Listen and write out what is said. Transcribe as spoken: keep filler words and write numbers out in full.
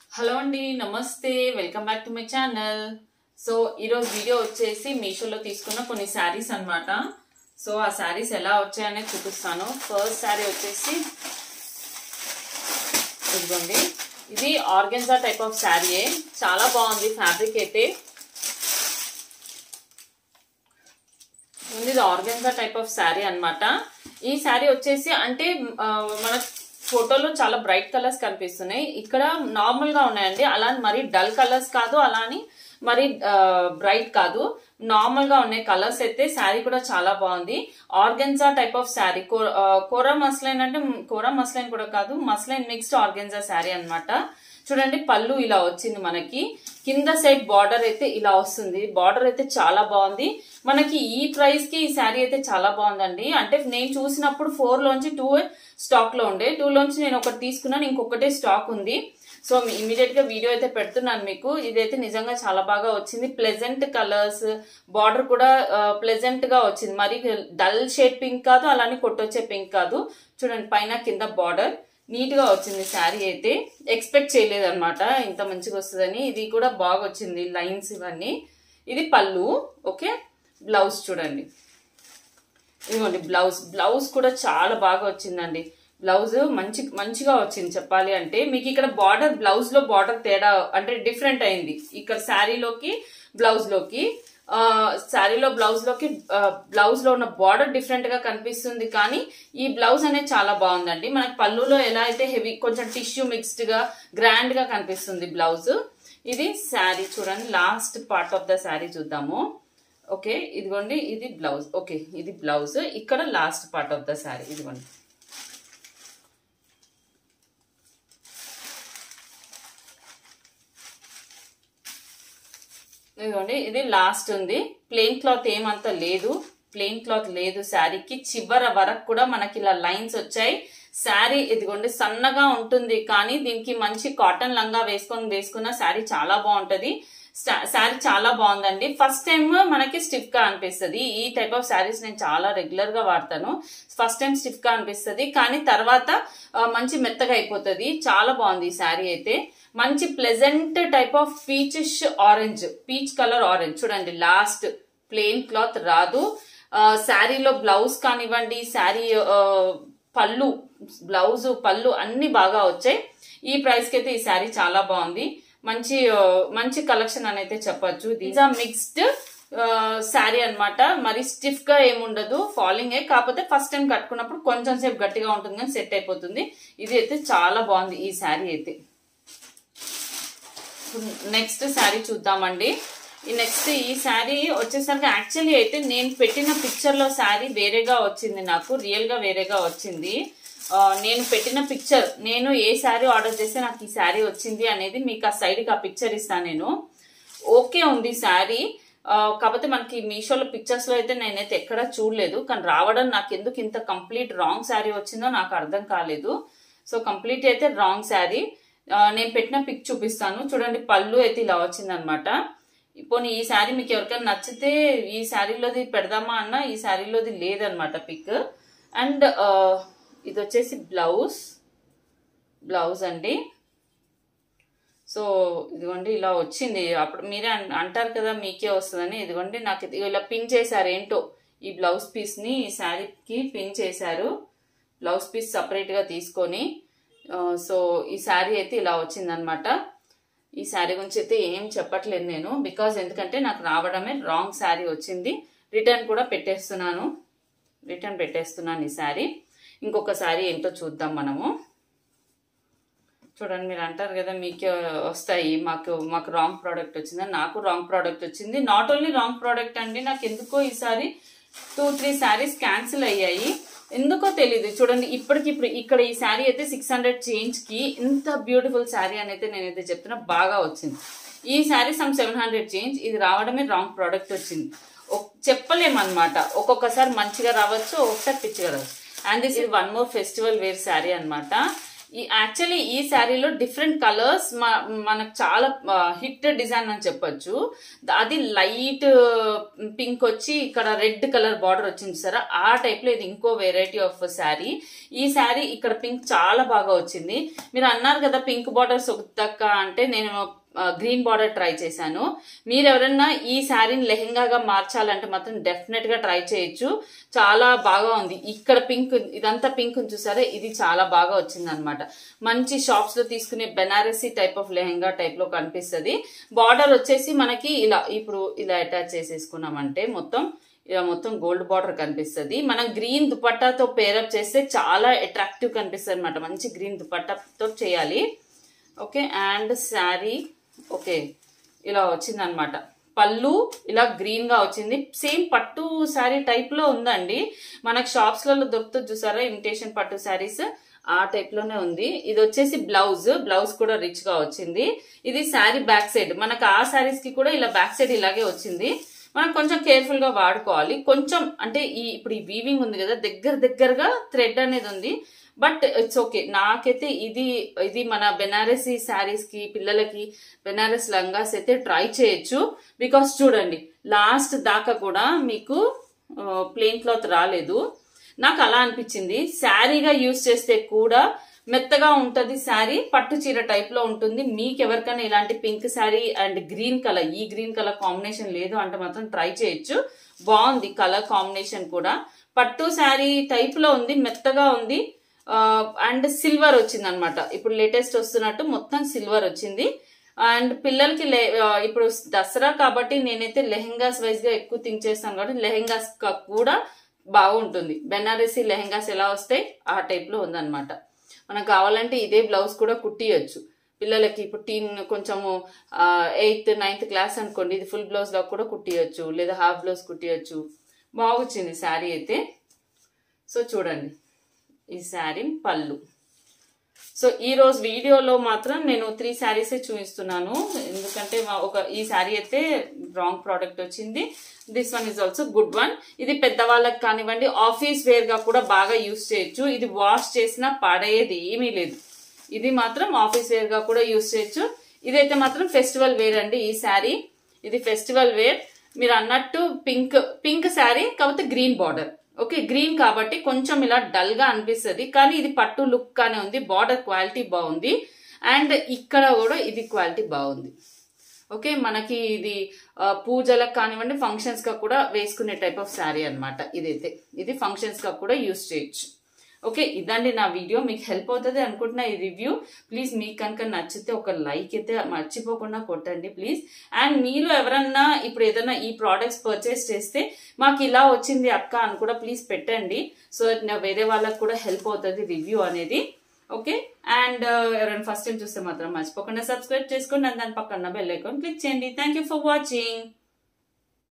Hello అండి, నమస్తే, welcome back to my channel. So ఈరోజు వీడియో వచ్చేసి మీషోలో తీసుకున్న కొన్ని శారీస్ అన్నమాట. సో ఆ శారీస్ ఎలా వచ్చాయనేది చూపిస్తాను. ఫస్ట్ శారీ వచ్చేసి ఇదిగోండి, ఇది ఆర్గెన్జా టైప్ ఆఫ్ శారీయే, చాలా బాగుంది ఫ్యాబ్రిక్ అయితే. ఇది ఆర్గెన్జా టైప్ ఆఫ్ శారీ అన్నమాట. ఈ శారీ వచ్చేసి అంటే మన ఫోటోలో చాలా బ్రైట్ కలర్స్ కనిపిస్తున్నాయి, ఇక్కడ నార్మల్ గా ఉన్నాయండి. అలా మరి డల్ కలర్స్ కాదు, అలా అని మరి బ్రైట్ కాదు, నార్మల్ గా ఉన్నాయి కలర్స్ అయితే. శారీ కూడా చాలా బాగుంది. Organza type of sari, kora muslin అంటే కోరా మస్లైన్ కూడా కాదు, మస్లైన్ మిక్స్డ్ ఆర్గెన్జా శారీ అన్నమాట. చూడండి, పళ్ళు ఇలా వచ్చింది మనకి, కింద సైడ్ బార్డర్ అయితే ఇలా వస్తుంది. బార్డర్ అయితే చాలా బాగుంది. మనకి ఈ ప్రైస్ కి ఈ శారీ అయితే చాలా బాగుందండి. అంటే నేను చూసినప్పుడు ఫోర్ లోంచి టూ స్టాక్ లో ఉండే, టూ లోంచి నేను ఒకటి తీసుకున్నాను, ఇంకొకటే స్టాక్ ఉంది. సో ఇమీడియట్ గా వీడియో అయితే పెడుతున్నాను మీకు. ఇదైతే నిజంగా చాలా బాగా వచ్చింది. ప్లెజెంట్ కలర్స్, బార్డర్ కూడా ప్లెజెంట్ గా వచ్చింది. మరి డల్ షేడ్ పింక్ కాదు, అలానే కొట్టొచ్చే పింక్ కాదు. చూడండి, పైన కింద బార్డర్ నీట్ గా వచ్చింది. శారీ అయితే ఎక్స్పెక్ట్ చేయలేదు అనమాట ఇంత మంచిగా వస్తుందని. ఇది కూడా బాగా వచ్చింది, లైన్స్ ఇవన్నీ. ఇది పళ్ళు. ఓకే, బ్లౌజ్ చూడండి, ఇదిగోండి బ్లౌజ్. బ్లౌజ్ కూడా చాలా బాగా వచ్చిందండి. బ్లౌజ్ మంచి మంచిగా వచ్చింది చెప్పాలి అంటే. మీకు ఇక్కడ బార్డర్, బ్లౌజ్ లో బార్డర్ తేడా అంటే డిఫరెంట్ అయింది ఇక్కడ శారీలోకి బ్లౌజ్ లోకి. ఆ శారీలో బ్లౌజ్ లోకి బ్లౌజ్ లో ఉన్న బార్డర్ డిఫరెంట్ గా కనిపిస్తుంది, కానీ ఈ బ్లౌజ్ అనేది చాలా బాగుందండి. మనకి పళ్ళులో ఎలా అయితే హెవీ కొంచెం టిష్యూ మిక్స్డ్ గా గ్రాండ్ గా కనిపిస్తుంది బ్లౌజ్. ఇది శారీ చూడండి, last part of the sari చూద్దాము. ఓకే, ఇదిగోండి, ఇది బ్లౌజ్. ఓకే, ఇది బ్లౌజ్. ఇక్కడ last part of the sari ఇదిగోండి. ఇదిగోండి, ఇది లాస్ట్ ఉంది. ప్లెయిన్ క్లాత్ ఏమంత లేదు, ప్లెయిన్ క్లాత్ లేదు శారీకి. చివర వరకు కూడా మనకి ఇలా లైన్స్ వచ్చాయి. శారీ ఇదిగోండి సన్నగా ఉంటుంది, కానీ దీనికి మంచి కాటన్ లంగా వేసుకొని వేసుకున్న శారీ చాలా బాగుంటది. శారీ చాలా బాగుందండి. ఫస్ట్ టైం మనకి స్టిఫ్ గా అనిపిస్తుంది. ఈ టైప్ ఆఫ్ శారీస్ నేను చాలా రెగ్యులర్ గా వాడతాను. ఫస్ట్ టైం స్టిఫ్ గా అనిపిస్తుంది, కానీ తర్వాత మంచి మెత్తగా అయిపోతుంది. చాలా బాగుంది ఈ శారీ అయితే. మంచి pleasant type of peachish orange, peach colour orange. చూడండి, లాస్ట్ ప్లెయిన్ క్లాత్ రాదు. శారీలో బ్లౌజ్ కానివ్వండి, శారీ పళ్ళు, బ్లౌజ్ పళ్ళు అన్ని బాగా వచ్చాయి. ఈ ప్రైస్ కి అయితే ఈ శారీ చాలా బాగుంది. మంచి మంచి కలెక్షన్ అని అయితే చెప్పొచ్చు. దీస్ ఆర్ మిక్స్డ్ శారీ అనమాట. మరి స్టిఫ్ గా ఏముండదు, ఫాలింగ్ ఏ, కాకపోతే ఫస్ట్ టైం కట్టుకున్నప్పుడు కొంచెం సేపు గట్టిగా ఉంటుంది, కానీ సెట్ అయిపోతుంది. ఇది అయితే చాలా బాగుంది ఈ శారీ అయితే. నెక్స్ట్ శారీ చూద్దామండి. ఈ నెక్స్ట్ ఈ శారీ వచ్చేసరికి యాక్చువల్లీ అయితే నేను పెట్టిన పిక్చర్ లో శారీ వేరేగా వచ్చింది, నాకు రియల్ గా వేరేగా వచ్చింది. నేను పెట్టిన పిక్చర్, నేను ఏ శారీ ఆర్డర్ చేస్తే నాకు ఈ శారీ వచ్చింది అనేది మీకు ఆ సైడ్ కి ఆ పిక్చర్ ఇస్తాను నేను. ఓకే ఉంది శారీ, కాకపోతే మనకి మీషోలో పిక్చర్స్ లో అయితే నేనైతే ఎక్కడా చూడలేదు, కానీ రావడం నాకు ఎందుకు ఇంత కంప్లీట్ రాంగ్ శారీ వచ్చిందో నాకు అర్థం కాలేదు. సో కంప్లీట్ అయితే రాంగ్ శారీ. నేను పెట్టిన పిక్ చూపిస్తాను చూడండి. పళ్ళు అయితే ఇలా వచ్చింది అనమాట. ఇప్పుడు ఈ శారీ మీకు ఎవరికైనా నచ్చితే ఈ శారీలోది పెడదామా అన్న, ఈ శారీలోది లేదనమాట పిక్. అండ్ ఇది వచ్చేసి బ్లౌజ్, బ్లౌజ్ అండి. సో ఇదిగోండి ఇలా వచ్చింది. అప్పుడు మీరే అంటారు కదా మీకే వస్తుందని. ఇదిగోండి నాకు ఇలా పిన్ చేశారు, ఏంటో ఈ బ్లౌజ్ పీస్ ని ఈ శారీకి పిన్ చేశారు. బ్లౌజ్ పీస్ సపరేట్ గా తీసుకొని. సో ఈ శారీ అయితే ఇలా వచ్చింది అనమాట. ఈ శారీ గురించి అయితే ఏం చెప్పట్లేదు నేను, బికాజ్ ఎందుకంటే నాకు రావడమే రాంగ్ శారీ వచ్చింది. రిటర్న్ కూడా పెట్టేస్తున్నాను, రిటర్న్ పెట్టేస్తున్నాను ఈ శారీ. ఇంకొక శారీ ఏంటో చూద్దాం మనము. చూడండి, మీరు అంటారు కదా మీకే వస్తాయి, మాకు మాకు రాంగ్ ప్రోడక్ట్ వచ్చిందని. నాకు రాంగ్ ప్రోడక్ట్ వచ్చింది. నాట్ ఓన్లీ రాంగ్ ప్రోడక్ట్ అండి, నాకు ఎందుకో ఈసారి టూ త్రీ శారీస్ క్యాన్సిల్ అయ్యాయి, ఎందుకో తెలీదు. చూడండి, ఇప్పటికిప్పుడు ఇక్కడ ఈ శారీ అయితే సిక్స్ హండ్రెడ్ చేంజ్ కి ఇంత బ్యూటిఫుల్ శారీ అని అయితే నేనైతే చెప్తున్నా, బాగా వచ్చింది. ఈ sari some seven hundred change, ఇది రావడమే రాంగ్ ప్రోడక్ట్ వచ్చింది. చెప్పలేమన్నమాట, ఒక్కొక్కసారి మంచిగా రావచ్చు, ఒక్కొక్కసారి పిచ్చిగా రావచ్చు. అండ్ దిస్ ఇది one more festival wear sari అనమాట. ఈ యాక్చువల్లీ ఈ శారీలో డిఫరెంట్ కలర్స్ మనకు చాలా హిట్ డిజైన్ అని చెప్పొచ్చు. అది లైట్ పింక్ వచ్చి ఇక్కడ రెడ్ కలర్ బార్డర్ వచ్చింది సరే, ఆ టైప్ లో ఇది ఇంకో వెరైటీ ఆఫ్ శారీ. ఈ శారీ ఇక్కడ పింక్ చాలా బాగా వచ్చింది. మీరు అన్నారు కదా పింక్ బార్డర్స్ వద్దక్క అంటే, నేను గ్రీన్ బార్డర్ ట్రై చేశాను. మీరు ఎవరన్నా ఈ శారీని లెహెంగాగా మార్చాలంటే మాత్రం డెఫినెట్ గా ట్రై చేయొచ్చు. చాలా బాగా ఉంది. ఇక్కడ పింక్, ఇదంతా పింక్ చూసారా, ఇది చాలా బాగా వచ్చింది అనమాట. మంచి షాప్స్ లో తీసుకునే Banarasi type of lehenga type లో కనిపిస్తుంది. బార్డర్ వచ్చేసి మనకి ఇలా ఇప్పుడు ఇలా అటాచ్ చేసేసుకున్నామంటే మొత్తం ఇలా మొత్తం గోల్డ్ బార్డర్ కనిపిస్తుంది. మనం గ్రీన్ దుపట్టాతో పేరప్ చేస్తే చాలా అట్రాక్టివ్ కనిపిస్తుంది అనమాట. మంచి గ్రీన్ దుపట్టాతో చేయాలి. ఓకే, అండ్ శారీ ఓకే ఇలా వచ్చింది అనమాట. పళ్ళు ఇలా గ్రీన్ గా వచ్చింది. సేమ్ పట్టు శారీ టైప్ లో ఉందండి. మనకు షాప్స్ లలో దొరుకుతుంది చూసారా ఇమిటేషన్ పట్టు శారీస్, ఆ టైప్ లోనే ఉంది. ఇది వచ్చేసి బ్లౌజ్, బ్లౌజ్ కూడా రిచ్ గా వచ్చింది. ఇది శారీ బ్యాక్ సైడ్, మనకు ఆ శారీస్ కి కూడా ఇలా బ్యాక్ సైడ్ ఇలాగే వచ్చింది. మనం కొంచెం కేర్ఫుల్ గా వాడుకోవాలి. కొంచెం అంటే ఈ ఇప్పుడు ఈ వీవింగ్ ఉంది కదా, దగ్గర దగ్గరగా థ్రెడ్ అనేది ఉంది. But it's okay. నాకైతే ఇది ఇది మన బెనారసీ శారీస్ కి, పిల్లలకి బెనారస్ లంగాస్ అయితే ట్రై చేయొచ్చు. బికాస్ చూడండి లాస్ట్ దాకా కూడా మీకు ప్లెయిన్ క్లాత్ రాలేదు. నాకు అలా అనిపించింది. శారీగా యూజ్ చేస్తే కూడా మెత్తగా ఉంటది శారీ, పట్టు చీర టైప్ లో ఉంటుంది. మీకు ఎవరికైనా ఇలాంటి pink sari and green colour, ఈ గ్రీన్ కలర్ కాంబినేషన్ లేదు అంటే మాత్రం ట్రై చేయొచ్చు. బాగుంది కలర్ కాంబినేషన్ కూడా. పట్టు శారీ టైప్ లో ఉంది, మెత్తగా ఉంది. అండ్ సిల్వర్ వచ్చింది అనమాట. ఇప్పుడు లేటెస్ట్ వస్తున్నట్టు మొత్తం సిల్వర్ వచ్చింది. అండ్ పిల్లలకి ఇప్పుడు దసరా కాబట్టి నేనైతే లెహెంగాస్ వైజ్ గా ఎక్కువ థింక్ చేస్తాను కాబట్టి లెహెంగాస్ కూడా బాగుంటుంది. బెనారసీ లెహెంగాస్ ఎలా వస్తాయి ఆ టైప్ లో ఉందన్నమాట. మనకు కావాలంటే ఇదే బ్లౌజ్ కూడా కుట్టియచ్చు పిల్లలకి. ఇప్పుడు టీన్ కొంచెము ఎయిత్ నైన్త్ క్లాస్ అనుకోండి, ఇది ఫుల్ బ్లౌజ్ లో కూడా కుట్టియచ్చు, లేదా హాఫ్ బ్లౌజ్ కుట్టియచ్చు. బాగొచ్చింది శారీ అయితే. సో చూడండి ఈ శారీ పళ్ళు. సో ఈ రోజు వీడియోలో మాత్రం నేను త్రీ శారీసే చూపిస్తున్నాను, ఎందుకంటే ఒక ఈ శారీ అయితే రాంగ్ ప్రోడక్ట్ వచ్చింది. This one is also good one. ఇది పెద్దవాళ్ళకి కానివ్వండి, ఆఫీస్ వేర్ గా కూడా బాగా యూజ్ చేయొచ్చు. ఇది వాష్ చేసినా పడేది ఏమీ లేదు. ఇది మాత్రం ఆఫీస్ వేర్ గా కూడా యూజ్ చేయొచ్చు. ఇదైతే మాత్రం ఫెస్టివల్ వేర్ అండి ఈ శారీ. ఇది ఫెస్టివల్ వేర్. మీరు అన్నట్టు పింక్ పింక్ శారీ కాకపోతే గ్రీన్ బార్డర్. ఓకే, గ్రీన్ కాబట్టి కొంచెం ఇలా డల్ గా అనిపిస్తుంది, కానీ ఇది పట్టు లుక్ గానే ఉంది. బార్డర్ క్వాలిటీ బాగుంది. అండ్ ఇక్కడ కూడా ఇది క్వాలిటీ బాగుంది. ఓకే, మనకి ఇది పూజలకు కానివ్వండి, ఫంక్షన్స్ గా కూడా వేసుకునే టైప్ ఆఫ్ శారీ అనమాట. ఇదైతే ఇది ఫంక్షన్స్ గా కూడా యూజ్ చేయొచ్చు. ఓకే, ఇదండి నా వీడియో. మీకు హెల్ప్ అవుతుంది అనుకుంటున్నా ఈ రివ్యూ. ప్లీజ్ మీకు కనుక నచ్చితే ఒక లైక్ అయితే మర్చిపోకుండా కొట్టండి ప్లీజ్. అండ్ మీరు ఎవరన్నా ఇప్పుడు ఏదైనా ఈ ప్రోడక్ట్స్ పర్చేస్ చేస్తే మాకు ఇలా వచ్చింది అక్క అని కూడా ప్లీజ్ పెట్టండి. సో వేరే వాళ్ళకి కూడా హెల్ప్ అవుతుంది రివ్యూ అనేది. ఓకే, అండ్ ఎవరైనా ఫస్ట్ టైం చూస్తే మాత్రం మర్చిపోకుండా సబ్స్క్రైబ్ చేసుకోండి. అండ్ దాని పక్కన బెల్ ఐకాన్ క్లిక్ చేయండి. Thank you for watching.